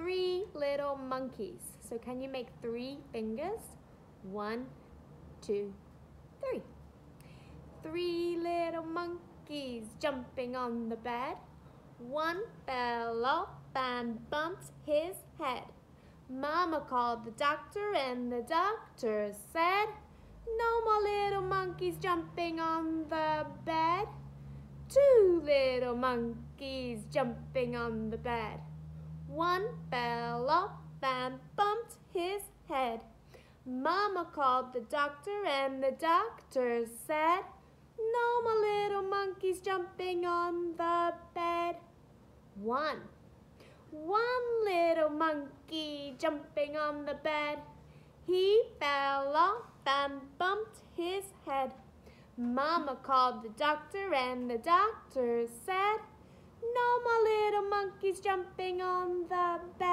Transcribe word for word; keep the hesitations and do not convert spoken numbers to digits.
three little monkeys. So can you make three fingers? One, two, three. Three little monkeys jumping on the bed. One fell off and bumped his head. Mama called the doctor and the doctor said, no more little monkeys jumping on the bed. Two little monkeys jumping on the bed. One fell off and bumped his head. Mama called the doctor and the doctor said, no more little monkeys jumping on the bed. One. One little monkey jumping on the bed. He fell off and bumped his head. Mama called the doctor and the doctor said, no more little monkeys jumping on the bed.